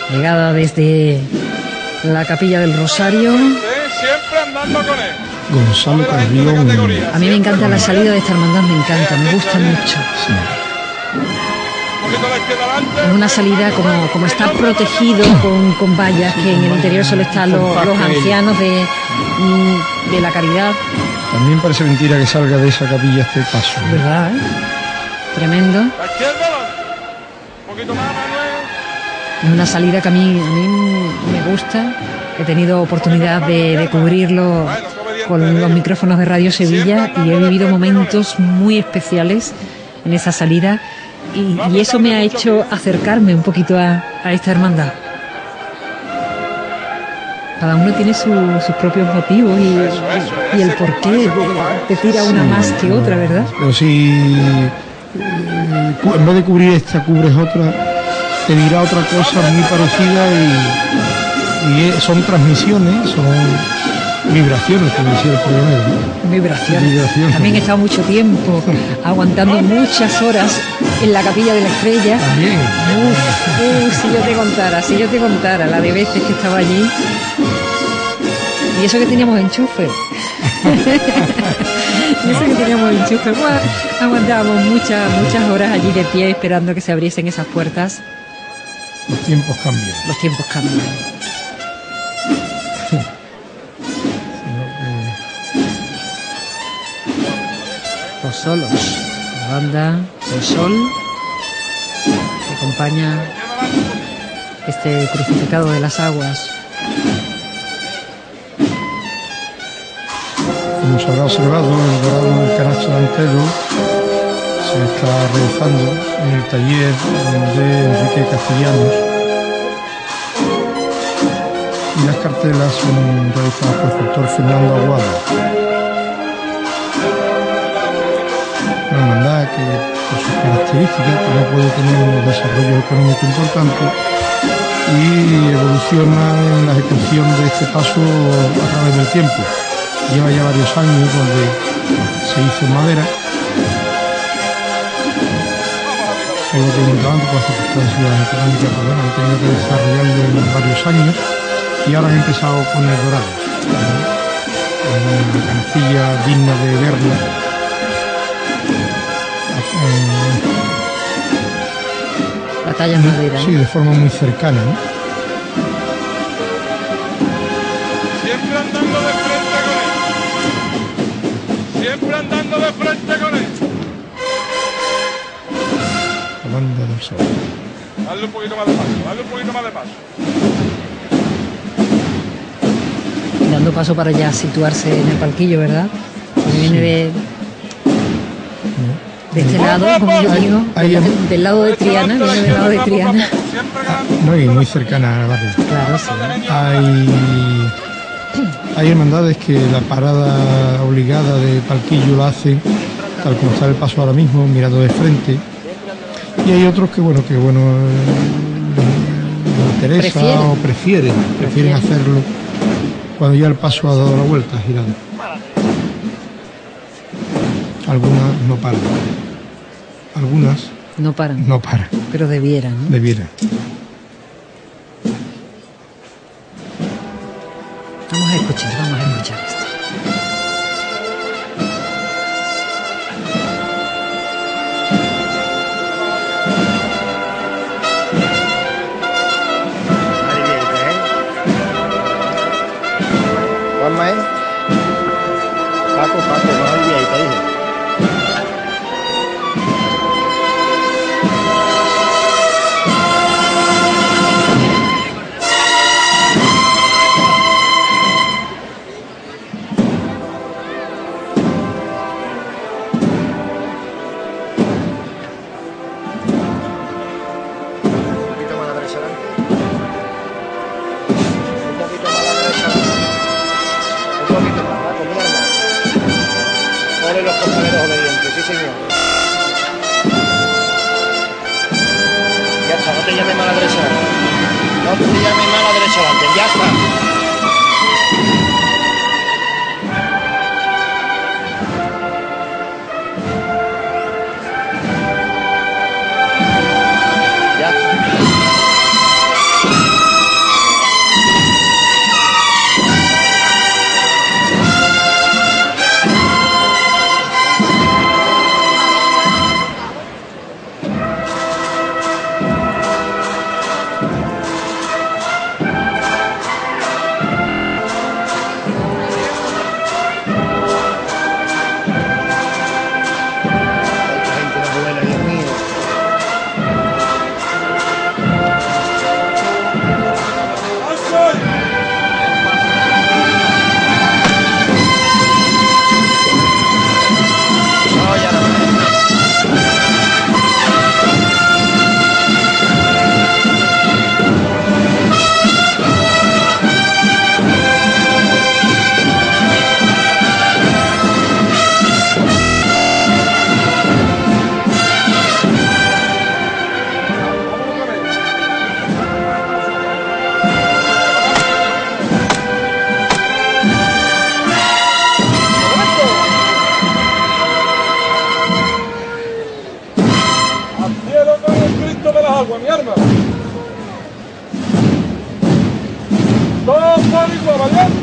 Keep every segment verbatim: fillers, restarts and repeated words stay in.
llegada desde la Capilla del Rosario. Siempre andando con él. Gonzalo Carrión. A mí me encanta la salida de esta hermandad, me encanta, me gusta mucho. Sí. Es una salida como, como está protegido con, con vallas, que en el interior solo están los, los ancianos de, de la caridad. También parece mentira que salga de esa capilla este paso, ¿eh? ¿Verdad? ¿Eh? Tremendo. Es una salida que a mí, a mí me gusta. He tenido oportunidad de, de cubrirlo con los micrófonos de Radio Sevilla y he vivido momentos muy especiales en esa salida y, y eso me ha hecho acercarme un poquito a, a esta hermandad. Cada uno tiene su, sus propios motivos y, y el porqué te tira una más que otra, ¿verdad? Pero si eh, en vez de cubrir esta cubres otra, te dirá otra cosa muy parecida y, y son transmisiones, son vibraciones, como decía el programero, ¿no? Vibraciones. Vibraciones. También he estado mucho tiempo aguantando muchas horas en la Capilla de la Estrella. También. Uf, uf, si yo te contara, si yo te contara la de veces que estaba allí. Y eso que teníamos enchufe. Y eso que teníamos enchufe. Bueno, aguantábamos muchas, muchas horas allí de pie esperando que se abriesen esas puertas. Los tiempos cambian. Los tiempos cambian. Los solos, la banda del sol que acompaña este crucificado de las aguas. Como se habrá observado, el dorado del canasto delantero se está realizando en el taller de Enrique Castellanos y las cartelas son realizadas por el doctor Fernando Aguado. Una hermandad que por sus características no puede tener un desarrollo económico importante y evoluciona en la ejecución de este paso a través del tiempo. Lleva ya varios años donde se hizo en madera, solo que antes por circunstancias económicas, pues bueno, han tenido que desarrollarlo en varios años y ahora han empezado con el dorado, con una canastilla digna de verla. La talla en madera. Sí, de forma muy cercana, ¿no? Siempre andando de frente con él. Siempre andando de frente con él. La banda del sol. Dale un poquito más de paso, dale un poquito más de paso. Dando paso para ya situarse en el palquillo, ¿verdad? Porque viene de... de este lado, como yo digo, Ahí, del, ahí, del lado de Triana, viene del lado de Triana. No, y muy cercana a la barrio. Claro, sí. Hay, hay hermandades que la parada obligada de palquillo la hacen tal como está el paso ahora mismo, mirando de frente. Y hay otros que, bueno, que bueno, les interesa Prefieren. o prefieren, prefieren hacerlo cuando ya el paso ha dado la vuelta, girando. Algunas no paran. Algunas No paran, no paran, pero debieran, ¿no? debieran. Vamos a escuchar, vamos a escuchar esto. Juanma, ¿eh? Paco, Paco, no olvides ahí, te dije. agua, mi arma. Todo por igual, ¿vale?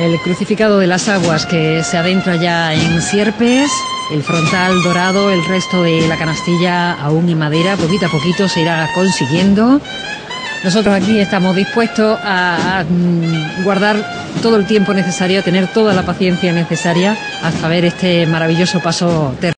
El crucificado de las aguas que se adentra ya en Sierpes, el frontal dorado, el resto de la canastilla aún en madera, poquito a poquito se irá consiguiendo. Nosotros aquí estamos dispuestos a, a guardar todo el tiempo necesario, a tener toda la paciencia necesaria hasta ver este maravilloso paso terrestre.